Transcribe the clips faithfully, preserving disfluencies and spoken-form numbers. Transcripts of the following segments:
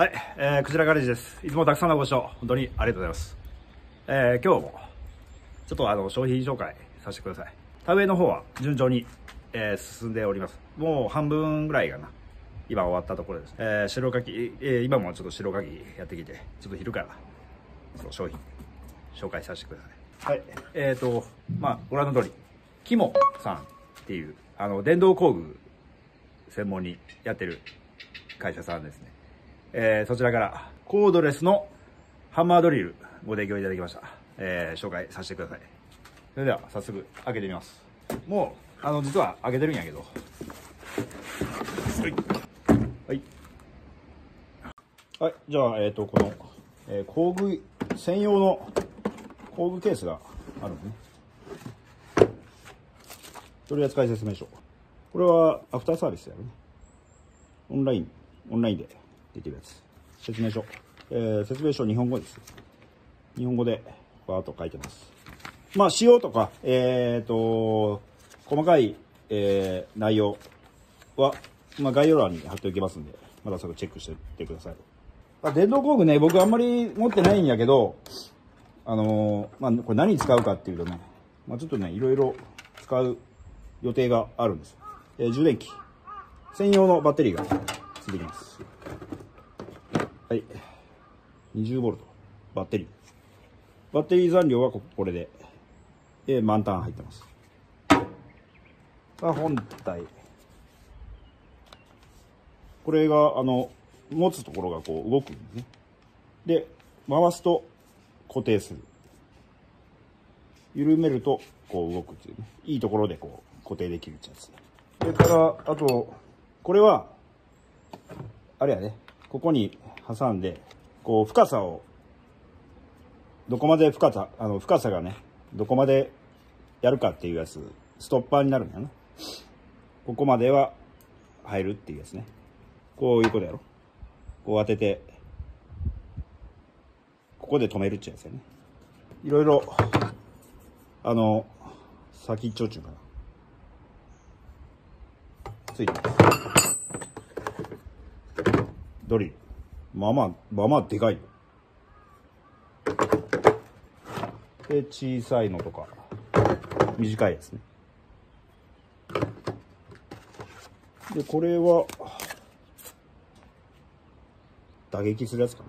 はい、えー、クジラガレージです。いつもたくさんのご視聴、本当にありがとうございます。えー、今日も、ちょっとあの、商品紹介させてください。田植えの方は順調に、えー、進んでおります。もう半分ぐらいかな。今終わったところです。えー、白かき、えー、今もちょっと白かきやってきて、ちょっと昼から、その商品、紹介させてください。はい、えーと、まあ、ご覧の通り、キモさんっていう、あの、電動工具専門にやってる会社さんですね。えー、そちらからコードレスのハンマードリルご提供いただきました。えー、紹介させてください。それでは早速開けてみます。もうあの実は開けてるんやけど、はいはいはい、じゃあえっ、ー、とこの、えー、工具専用の工具ケースがあるんですね。取扱説明書、これはアフターサービスやるね。オンラインオンラインでできるやつ。説明書、えー、説明書日本語です。日本語でバーっと書いてます。まあ仕様とかえっ、ー、と細かい、えー、内容は、まあ、概要欄に貼っておきますんで、またそれチェックしていってください。まあ、電動工具ね、僕あんまり持ってないんやけど、あのー、まあこれ何に使うかっていうとね、まあ、ちょっとねいろいろ使う予定があるんです。えー、充電器専用のバッテリーがついてきます。はい、にじゅうボルトバッテリー。バッテリー残量はこれで、えー、満タン入ってます。さあ本体、これがあの持つところがこう動くんですね。で回すと固定する、緩めるとこう動くっていうね、いいところでこう固定できるってやつ。それからあとこれはあれやね、ここに挟んでこう深さをどこまで深さあの深さがねどこまでやるかっていうやつ、ストッパーになるんだよな。ここまでは入るっていうやつね。こういうことやろ。こう当ててここで止めるってやつやね。いろいろあの先っちょっちゅうかなついてます。ドリルまあまあまあまあでかいよ。で小さいのとか短いやつね。でこれは打撃するやつかな。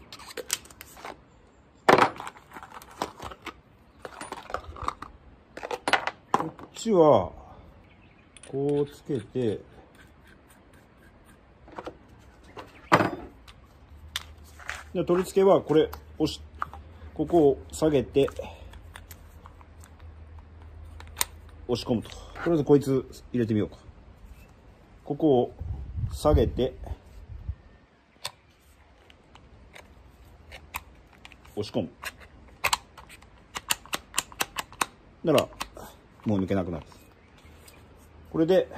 こっちはこうつけてで取り付けはこれ押しここを下げて押し込むと。とりあえずこいつ入れてみようか。ここを下げて押し込む。ならもう抜けなくなる。これで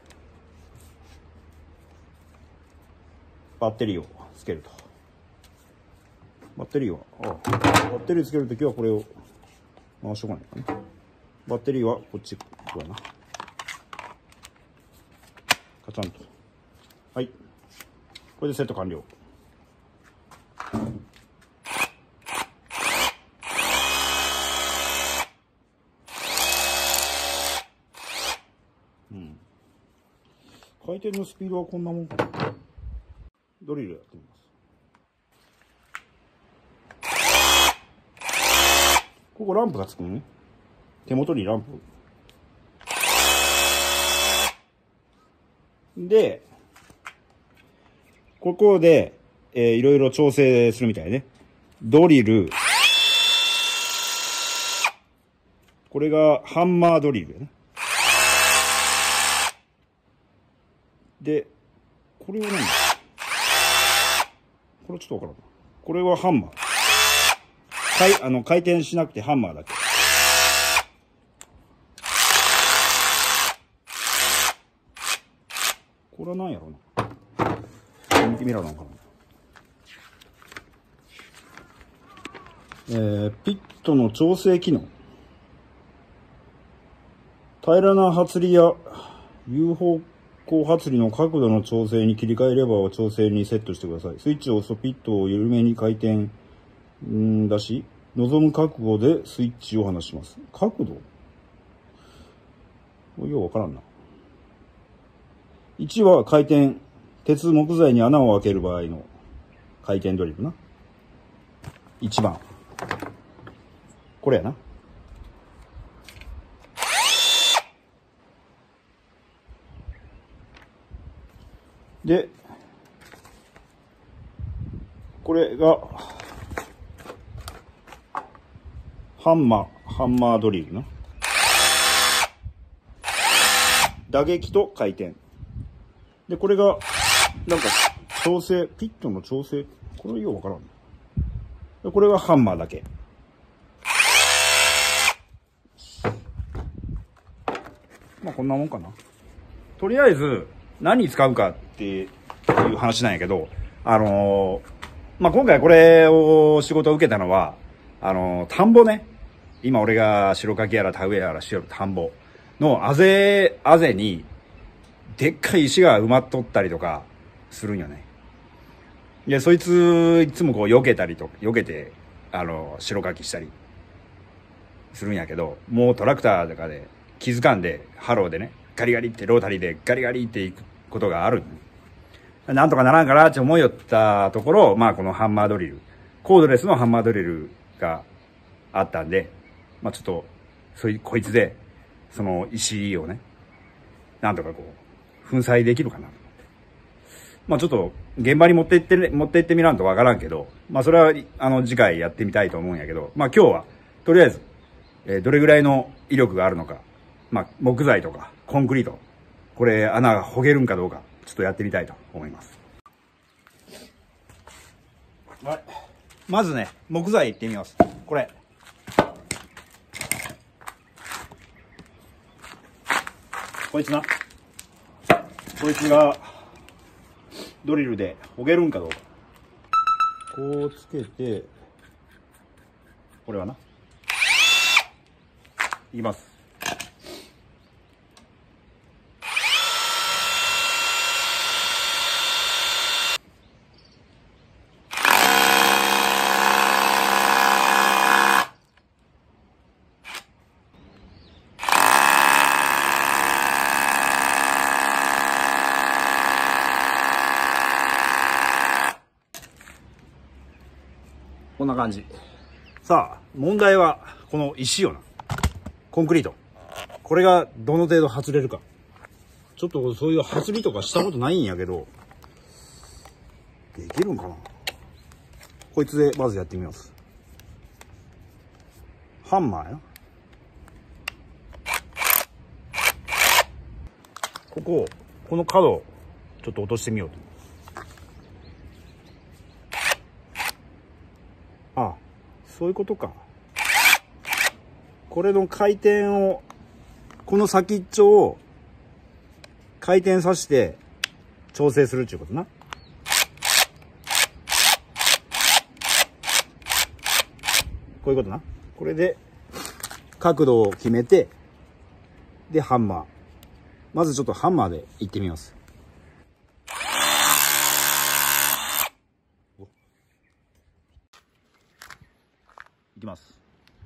バッテリーをつけると。バッテリーはああバッテリーつけるときはこれを回しとかないかな。バッテリーはこっちこうやな。カチャンと。はい、これでセット完了。うん、回転のスピードはこんなもんかな。ドリルやってみます。ここランプがつくのね。手元にランプで、ここで、えー、いろいろ調整するみたいね。ドリル、これがハンマードリルやね。でこれは何だ、これちょっとわからんな。これはハンマー、かいあの回転しなくてハンマーだけ。これは何やろうな。見てみらなあかんな。えー、ピットの調整機能。平らなはつりや有方行発離の角度の調整に切り替えレバーを調整にセットしてください。スイッチを押すとピットを緩めに回転んだし、望む角度でスイッチを離します。角度ようわからんな。いちは回転、鉄木材に穴を開ける場合の回転ドリルな。いちばん。これやな。で、これが、ハンマー、ハンマードリルな。打撃と回転。で、これが、なんか、調整、ピットの調整。これようわからん。で、これがハンマーだけ。まあ、こんなもんかな。とりあえず、何に使うかっていう話なんやけど、あのー、まあ、今回これを仕事を受けたのは、あのー、田んぼね。今俺が白かきやら田植えやらしてる田んぼのあぜ、あぜに、でっかい石が埋まっとったりとかするんよね。いや、そいつ、いつもこう避けたりと、避けて、あの、白かきしたりするんやけど、もうトラクターとかで気づかんで、ハローでね、ガリガリってロータリーでガリガリっていくことがある。なんとかならんかなって思いよったところ、まあこのハンマードリル、コードレスのハンマードリルがあったんで、まあちょっと、そういう、こいつで、その石をね、なんとかこう、粉砕できるかな。まあちょっと、現場に持って行って、ね、持って行ってみらんとわからんけど、まあそれは、あの、次回やってみたいと思うんやけど、まあ今日は、とりあえず、えー、どれぐらいの威力があるのか、まあ木材とか、コンクリート、これ穴がほげるんかどうか、ちょっとやってみたいと思います。はい。まずね、木材いってみます。これ。こいつな。こいつが、ドリルでほげるんかどうか。こうつけて、これはな。いきます。こんな感じ。さあ、問題は、この石よな。コンクリート。これがどの程度外れるか。ちょっとそういう外りとかしたことないんやけど、できるんかな。こいつでまずやってみます。ハンマーやな。ここ、この角をちょっと落としてみようと。あ、そういうことか。これの回転を、この先っちょを回転させて調整するっていうことな。こういうことな。これで角度を決めて、でハンマー。まずちょっとハンマーでいってみます。いきます。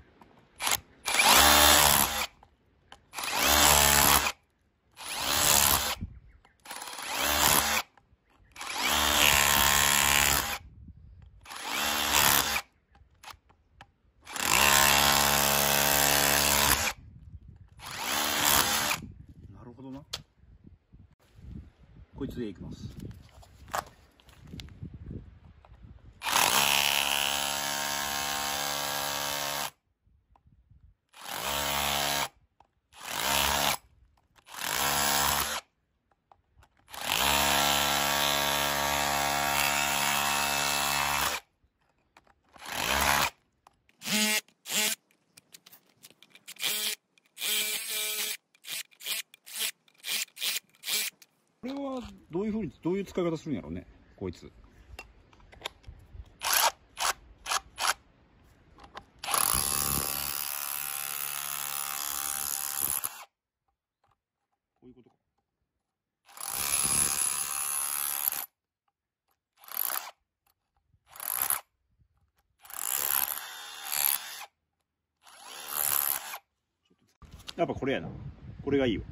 なるほどな。こいつでいきます。これはどういうふうに、どういう使い方するんやろうね、こいつ。こういうことか。 やっぱこれやな。これがいいよ。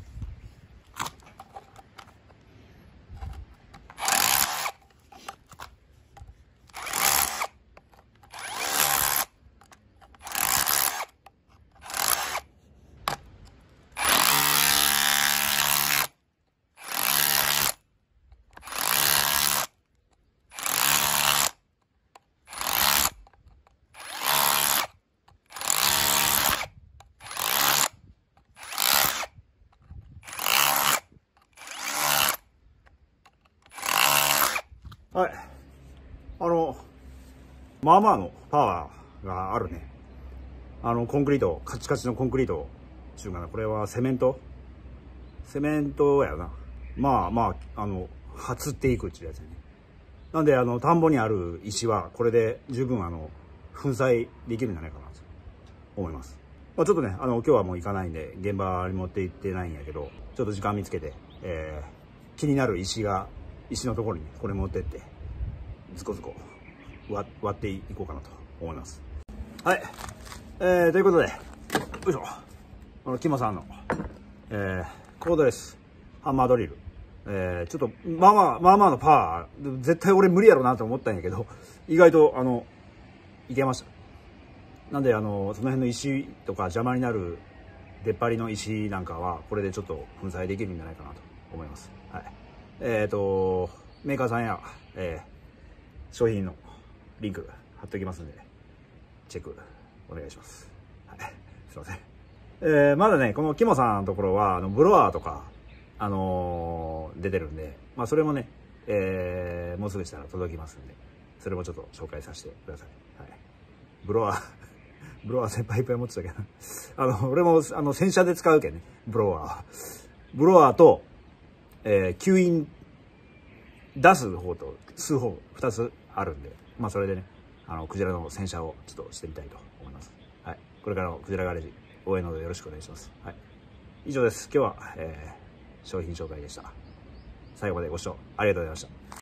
はい。あの、まあまあのパワーがあるね。あの、コンクリート、カチカチのコンクリートっていうかな、これはセメントセメントやな。まあまあ、あの、張っていくっていうやつやね。なんで、あの、田んぼにある石は、これで十分、あの、粉砕できるんじゃないかなと思います。まあ、ちょっとね、あの、今日はもう行かないんで、現場に持って行ってないんやけど、ちょっと時間見つけて、えー、気になる石が、石のところにこれ持ってって、ズコズコ割っていこうかなと思います。はい。えー、ということで、よいしょ。このキモさんの、えー、コードレス、ハンマードリル。えー、ちょっと、まあまあ、まあまあのパワー、絶対俺無理やろなと思ったんやけど、意外と、あの、いけました。なんで、あの、その辺の石とか邪魔になる出っ張りの石なんかは、これでちょっと粉砕できるんじゃないかなと思います。はい。えっと、メーカーさんや、えー、商品のリンク貼っておきますんで、チェックお願いします。はい。すいません。えー、まだね、このキモさんのところは、あの、ブロワーとか、あのー、出てるんで、まあ、それもね、えー、もうすぐしたら届きますんで、それもちょっと紹介させてください。はい。ブロワー、ブロワー先輩いっぱい持ってたけど、あの、俺も、あの、洗車で使うけんね、ブロワー。ブロワーと、えー、吸引、出す方と吸う方、二つあるんで、まあ、それでね、あの、クジラの洗車をちょっとしてみたいと思います。はい。これからのクジラガレージ、応援のほどよろしくお願いします。はい。以上です。今日は、えー、商品紹介でした。最後までご視聴ありがとうございました。